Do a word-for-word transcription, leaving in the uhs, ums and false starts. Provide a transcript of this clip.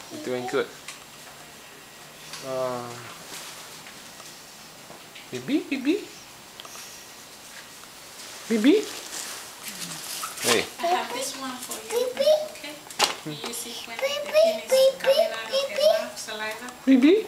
You're doing good. Uh, Bibi, Bibi, Bibi. Hey. I have this one for you. Okay. You see when the thing is coming out of the mouth, saliva. Bibi.